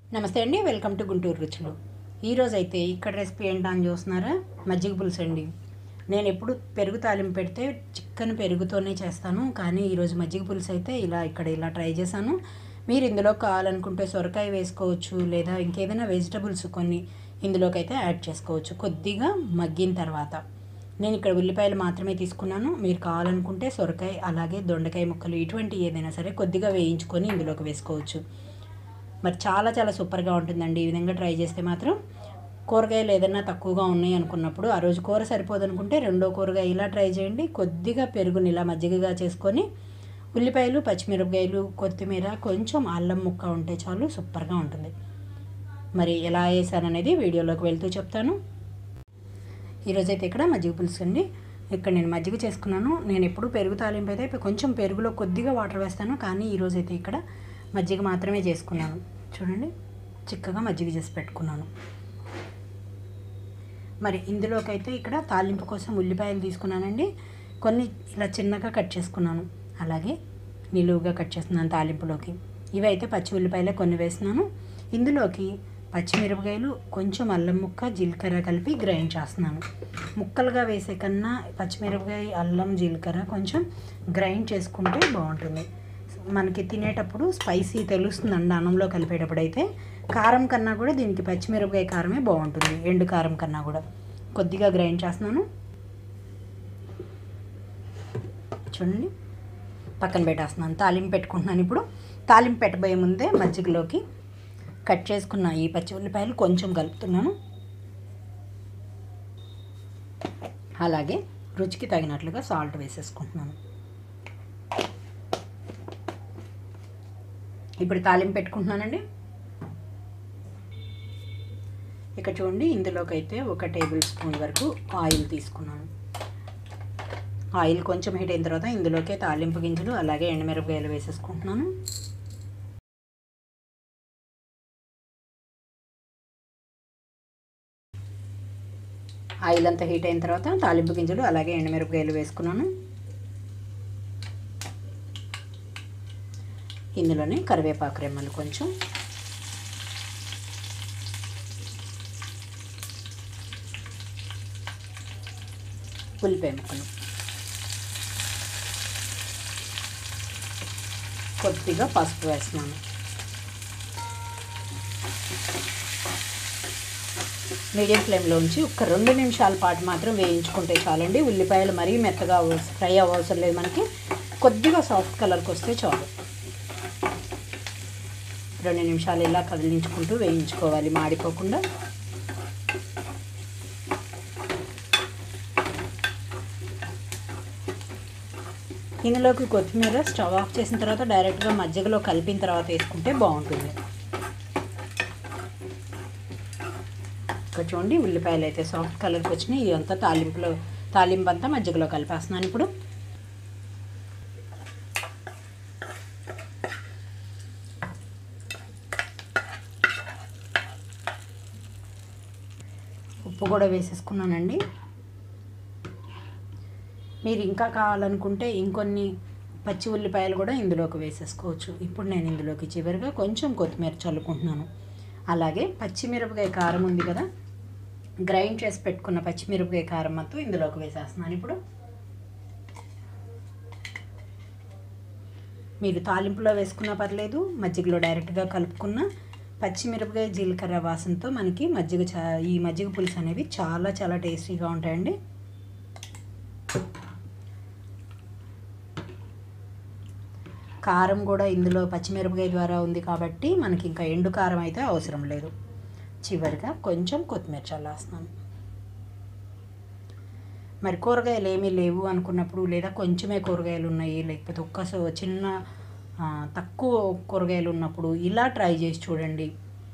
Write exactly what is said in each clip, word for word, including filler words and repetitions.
నమస్తే అండి, welcome to Guntur రుచులు. ఈరోజైతే ఇక్కడ రెసిపీ ఏంటని చూస్తున్నారా? మజ్జిగ పులుసు అండి. నేను ఎప్పుడు పెరుగు తాలింపు పెడితే చికెన్ పెరుగుతోనే చేస్తాను, కానీ ఈరోజు మజ్జిగ పులుసు అయితే ఇలా ఇక్కడ ఇలా ట్రై చేశాను. మీరు ఇందులో కావాలనుకుంటే సొరకాయ వేసుకోవచ్చు, లేదా ఇంకేదైనా వెజిటబుల్స్ కొన్ని ఇందులోకి అయితే యాడ్ చేసుకోవచ్చు కొద్దిగా మగ్గిన తర్వాత. నేను ఇక్కడ ఉల్లిపాయలు మాత్రమే తీసుకున్నాను. మీరు కావాలనుకుంటే సొరకాయ అలాగే దొండకాయ ముక్కలు ఇటువంటి ఏదైనా సరే కొద్దిగా వేయించుకొని ఇందులోకి వేసుకోవచ్చు. మరి చాలా చాలా సూపర్గా ఉంటుందండి. ఈ విధంగా ట్రై చేస్తే మాత్రం కూరగాయలు ఏదైనా తక్కువగా ఉన్నాయి అనుకున్నప్పుడు, ఆ రోజు కూర సరిపోదనుకుంటే రెండో కూరగాయ ఇలా ట్రై చేయండి. కొద్దిగా పెరుగుని ఇలా మజ్జిగగా చేసుకొని ఉల్లిపాయలు, పచ్చిమిరపకాయలు, కొత్తిమీర, కొంచెం అల్లం ముక్క ఉంటే చాలు, సూపర్గా ఉంటుంది. మరి ఎలా వేసాననేది వీడియోలోకి వెళ్తూ చెప్తాను. ఈరోజైతే ఇక్కడ మజ్జిగ పులుసు అండి. ఇక్కడ నేను మజ్జిగ చేసుకున్నాను. నేను ఎప్పుడు పెరుగు తాలింపు అయితే కొంచెం పెరుగులో కొద్దిగా వాటర్ వేస్తాను, కానీ ఈరోజైతే ఇక్కడ మజ్జిగ మాత్రమే చేసుకున్నాను. చూడండి, చిక్కగా మజ్జిగ చేసి పెట్టుకున్నాను. మరి ఇందులోకి అయితే ఇక్కడ తాలింపు కోసం ఉల్లిపాయలు తీసుకున్నానండి. కొన్ని ఇలా చిన్నగా కట్ చేసుకున్నాను, అలాగే నిలువుగా కట్ చేస్తున్నాను తాలింపులోకి. ఇవి అయితే పచ్చి ఉల్లిపాయలే కొన్ని వేస్తున్నాను. ఇందులోకి పచ్చిమిరపకాయలు, కొంచెం అల్లం ముక్క, జీలకర్ర కలిపి గ్రైండ్ చేస్తున్నాను. ముక్కలుగా వేసే కన్నా పచ్చిమిరపకాయ, అల్లం, జీలకర్ర కొంచెం గ్రైండ్ చేసుకుంటే బాగుంటుంది. మనకి తినేటప్పుడు స్పైసీ తెలుస్తుందండి అన్నంలో కలిపేటప్పుడు. అయితే కారం కన్నా కూడా దీనికి పచ్చిమిరపకాయ కారమే బాగుంటుంది, ఎండు కారం కన్నా కూడా. కొద్దిగా గ్రైండ్ చేస్తున్నాను. చూడండి, పక్కన పెట్టేస్తున్నాను. తాలింపు పెట్టుకుంటున్నాను. ఇప్పుడు తాలింపు పెట్టబోయే ముందే మజ్జిగలోకి కట్ చేసుకున్న ఈ పచ్చి ఉల్లిపాయలు కొంచెం కలుపుతున్నాను. అలాగే రుచికి తగినట్లుగా సాల్ట్ వేసేసుకుంటున్నాను. ఇప్పుడు తాలింపు పెట్టుకుంటున్నానండి. ఇక్కడ చూడండి, ఇందులోకి అయితే ఒక టేబుల్ స్పూన్ వరకు ఆయిల్ తీసుకున్నాను. ఆయిల్ కొంచెం హీట్ అయిన తర్వాత ఇందులోకి తాలింపు గింజలు అలాగే ఎండుమిరపకాయలు వేసేసుకుంటున్నాను. ఆయిల్ అంతా హీట్ అయిన తర్వాత తాలింపు గింజలు అలాగే ఎండుమిరపకాయలు వేసుకున్నాను. ఇందులోనే కరివేపాకు రెమ్మలు కొంచెం, ఉల్లిపాయ ముక్కలు, కొద్దిగా పసుపు వేస్తున్నాను. మీడియం ఫ్లేమ్లో ఉంచి ఒక రెండు నిమిషాల పాటు మాత్రం వేయించుకుంటే చాలండి. ఉల్లిపాయలు మరీ మెత్తగా ఫ్రై అవ్వవసరం లేదు, మనకి కొద్దిగా సాఫ్ట్ కలర్కి వస్తే చాలు. రెండు నిమిషాలు ఇలా కదిలించుకుంటూ వేయించుకోవాలి, మాడిపోకుండా. ఇందులోకి కొత్తిమీర స్టవ్ ఆఫ్ చేసిన తర్వాత డైరెక్ట్గా మజ్జిగలో కలిపిన తర్వాత వేసుకుంటే బాగుంటుంది. ఇక్కడ చూడండి, ఉల్లిపాయలు అయితే సాఫ్ట్ కలర్కి వచ్చినాయి. ఇదంతా తాలింపులో తాలింపు అంతా మజ్జిగలో కలిపేస్తున్నాను. ఇప్పుడు ఉప్పు కూడా వేసేసుకున్నానండి. మీరు ఇంకా కావాలనుకుంటే ఇంకొన్ని పచ్చి ఉల్లిపాయలు కూడా ఇందులోకి వేసేసుకోవచ్చు. ఇప్పుడు నేను ఇందులోకి చివరిగా కొంచెం కొత్తిమీర చల్లుకుంటున్నాను. అలాగే పచ్చిమిరపకాయ కారం ఉంది కదా, గ్రైండ్ చేసి పెట్టుకున్న పచ్చిమిరపకాయ కారం మొత్తం ఇందులోకి వేసేస్తున్నాను. ఇప్పుడు మీరు తాలింపులో వేసుకున్నా పర్లేదు, మజ్జిగలో డైరెక్ట్గా కలుపుకున్న పచ్చిమిరపకాయ జీలకర్ర వాసనతో మనకి మజ్జిగ చా ఈ మజ్జిగ పులుసు అనేవి చాలా చాలా టేస్టీగా ఉంటాయండి. కారం కూడా ఇందులో పచ్చిమిరపకాయ ద్వారా ఉంది కాబట్టి మనకి ఇంకా ఎండు కారం అయితే అవసరం లేదు. చివరిగా కొంచెం కొత్తిమీర చల్లేస్తున్నాను. మరి కూరగాయలు ఏమీ లేవు అనుకున్నప్పుడు, లేదా కొంచెమే కూరగాయలు ఉన్నాయి, లేకపోతే ఒక్క చిన్న తక్కువ కూరగాయలు ఉన్నప్పుడు ఇలా ట్రై చేసి చూడండి.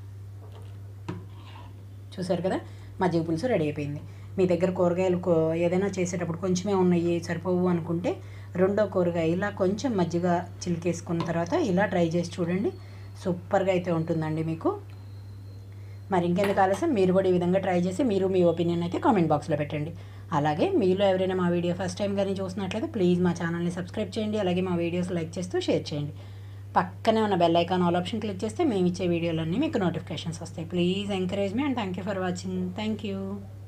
చూసారు కదా, మజ్జిగ పులుసు రెడీ అయిపోయింది. మీ దగ్గర కూరగాయలు ఏదైనా చేసేటప్పుడు కొంచెమే ఉన్నాయి, సరిపోవు అనుకుంటే రెండో కూరగాయ ఇలా కొంచెం మజ్జిగ చిలికేసుకున్న తర్వాత ఇలా ట్రై చేసి చూడండి. సూపర్గా అయితే ఉంటుందండి మీకు. మరి ఇంకెందుకు ఆలస్యం, మీరు కూడా ఈ విధంగా ట్రై చేసి మీరు మీ ఒపీనియన్ అయితే కామెంట్ బాక్స్లో పెట్టండి. అలాగే మీలో ఎవరైనా మా వీడియో ఫస్ట్ టైం కానీ చూసినట్లయితే ప్లీజ్ మా ఛానల్ని సబ్స్క్రైబ్ చేయండి. అలాగే మా వీడియోస్ లైక్ చేస్తూ షేర్ చేయండి. పక్కనే ఉన్న bell icon all option click చేస్తే మేము ఇచ్చే వీడియోలన్నీ మీకు నోటిఫికేషన్స్ వస్తాయి. Please encourage me and thank you for watching. Thank you.